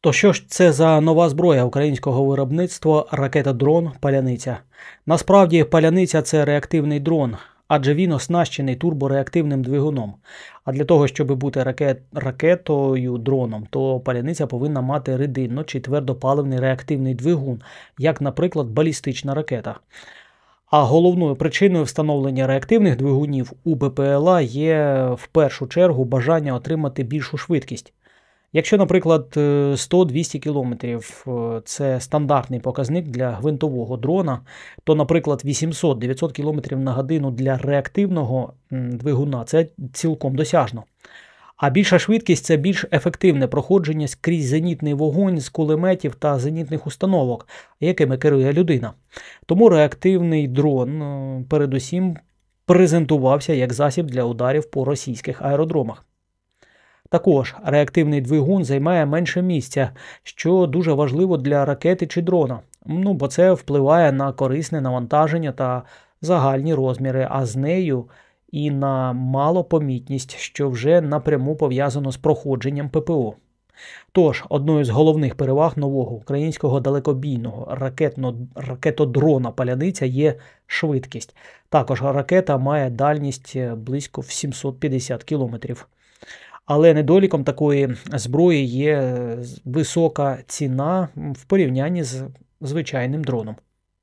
То що ж це за нова зброя українського виробництва ракета-дрон «Паляниця»? Насправді, «Паляниця» – це реактивний дрон, адже він оснащений турбореактивним двигуном. А для того, щоб бути ракетою-дроном, то «Паляниця» повинна мати рідинно- чи твердопаливний реактивний двигун, як, наприклад, балістична ракета. А головною причиною встановлення реактивних двигунів у БПЛА є в першу чергу бажання отримати більшу швидкість. Якщо, наприклад, 100-200 км – це стандартний показник для гвинтового дрона, то, наприклад, 800-900 км на годину для реактивного двигуна – це цілком досяжно. А більша швидкість – це більш ефективне проходження скрізь зенітний вогонь з кулеметів та зенітних установок, якими керує людина. Тому реактивний дрон передусім презентувався як засіб для ударів по російських аеродромах. Також реактивний двигун займає менше місця, що дуже важливо для ракети чи дрона, бо це впливає на корисне навантаження та загальні розміри, а з нею і на малопомітність, що вже напряму пов'язано з проходженням ППО. Тож, одною з головних переваг нового українського далекобійного ракетодрона «Паляниця» є швидкість. Також ракета має дальність близько в 750 км. Але недоліком такої зброї є висока ціна в порівнянні з звичайним дроном.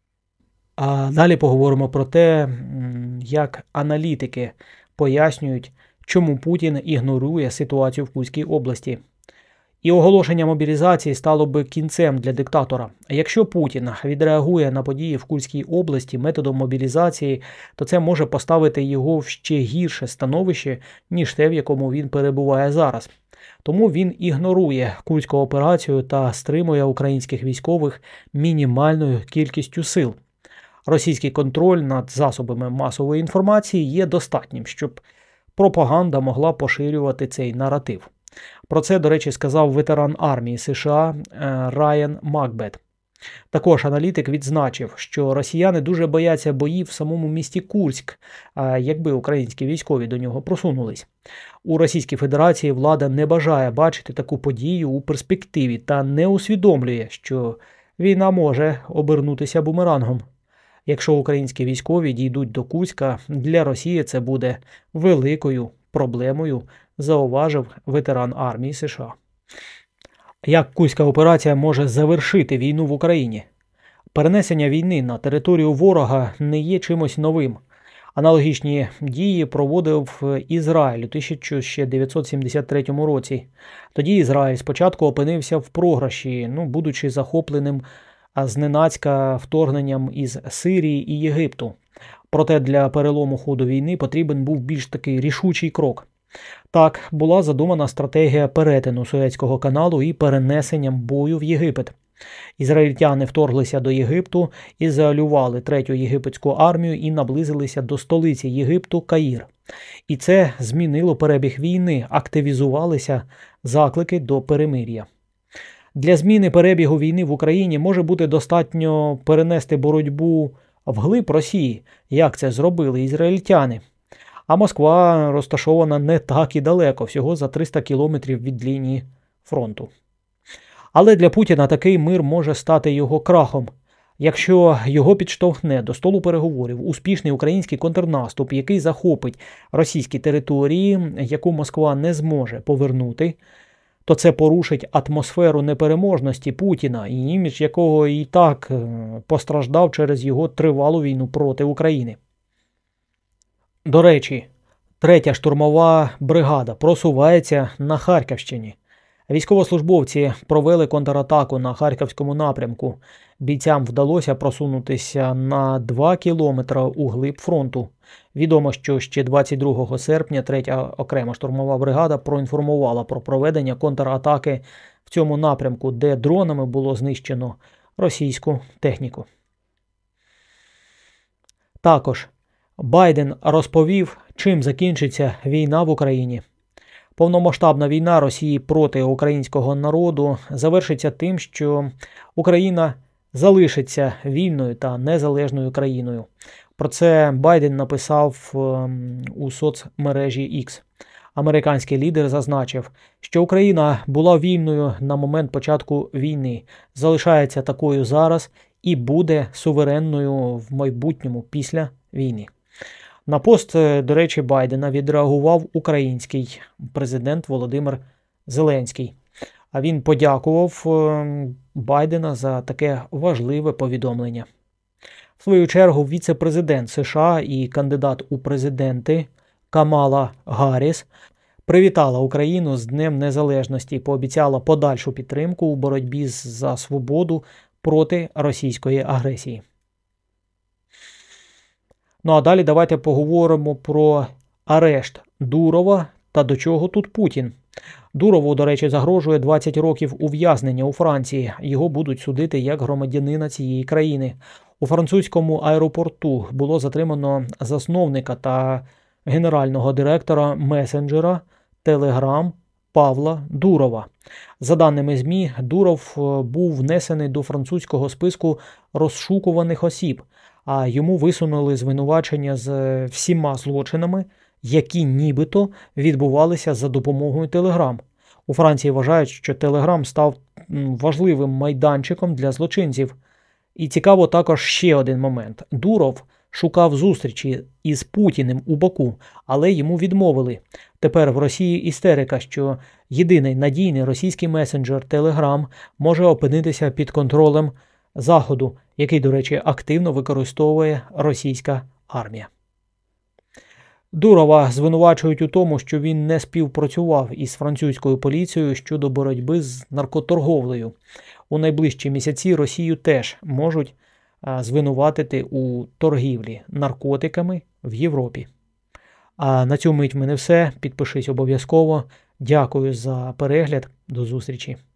А далі поговоримо про те, як аналітики пояснюють, чому Путін ігнорує ситуацію в Курській області. І оголошення мобілізації стало би кінцем для диктатора. Якщо Путін відреагує на події в Курській області методом мобілізації, то це може поставити його в ще гірше становище, ніж те, в якому він перебуває зараз. Тому він ігнорує Курську операцію та стримує українських військових мінімальною кількістю сил. Російський контроль над засобами масової інформації є достатнім, щоб пропаганда могла поширювати цей наратив. Про це, до речі, сказав ветеран армії США Райан Макбет. Також аналітик відзначив, що росіяни дуже бояться боїв в самому місті Курськ, якби українські військові до нього просунулись. У Російській Федерації влада не бажає бачити таку подію у перспективі та не усвідомлює, що війна може обернутися бумерангом. Якщо українські військові дійдуть до Курська, для Росії це буде великою проблемою, зауважив ветеран армії США. Як Курська операція може завершити війну в Україні? Перенесення війни на територію ворога не є чимось новим. Аналогічні дії проводив Ізраїль у 1973 році. Тоді Ізраїль спочатку опинився в програші, будучи захопленим зненацька вторгненням із Сирії і Єгипту. Проте для перелому ходу війни потрібен був більш такий рішучий крок. Так, була задумана стратегія перетину Суецького каналу і перенесенням бою в Єгипет. Ізраїльтяни вторглися до Єгипту, ізолювали Третю єгипетську армію і наблизилися до столиці Єгипту Каїр. І це змінило перебіг війни, активізувалися заклики до перемир'я. Для зміни перебігу війни в Україні може бути достатньо перенести боротьбу вглиб Росії, як це зробили ізраїльтяни. А Москва розташована не так і далеко, всього за 300 кілометрів від лінії фронту. Але для Путіна такий мир може стати його крахом. Якщо його підштовхне до столу переговорів успішний український контрнаступ, який захопить російські території, яку Москва не зможе повернути, то це порушить атмосферу непереможності Путіна, і імідж якого і так постраждав через його тривалу війну проти України. До речі, 3-я штурмова бригада просувається на Харківщині. Військовослужбовці провели контратаку на Харківському напрямку. Бійцям вдалося просунутися на 2 кілометри углиб фронту. Відомо, що ще 22 серпня 3-я окрема штурмова бригада проінформувала про проведення контратаки в цьому напрямку, де дронами було знищено російську техніку. Також Байден розповів, чим закінчиться війна в Україні. Повномасштабна війна Росії проти українського народу завершиться тим, що Україна залишиться вільною та незалежною країною. Про це Байден написав у соцмережі X. Американський лідер зазначив, що Україна була вільною на момент початку війни, залишається такою зараз і буде суверенною в майбутньому після війни. На пост, до речі, Байдена відреагував український президент Володимир Зеленський. А він подякував Байдена за таке важливе повідомлення. В свою чергу, віце-президент США і кандидат у президенти Камала Гарріс привітала Україну з Днем Незалежності і пообіцяла подальшу підтримку у боротьбі за свободу проти російської агресії. Ну а далі давайте поговоримо про арешт Дурова та до чого тут Путін. Дурову, до речі, загрожує 20 років ув'язнення у Франції. Його будуть судити як громадянина цієї країни. У французькому аеропорту було затримано засновника та генерального директора месенджера Telegram Павла Дурова. За даними ЗМІ, Дуров був внесений до французького списку розшукуваних осіб, а йому висунули звинувачення з всіма злочинами, які нібито відбувалися за допомогою Telegram. У Франції вважають, що Telegram став важливим майданчиком для злочинців. І цікаво також ще один момент. Дуров шукав зустрічі із Путіним у Баку, але йому відмовили. Тепер в Росії істерика, що єдиний надійний російський месенджер Telegram може опинитися під контролем Заходу, який, до речі, активно використовує російська армія. Дурова звинувачують у тому, що він не співпрацював із французькою поліцією щодо боротьби з наркоторговлею. У найближчі місяці Росію теж можуть звинуватити у торгівлі наркотиками в Європі. А на цю мить в мене все. Підпишись обов'язково. Дякую за перегляд. До зустрічі.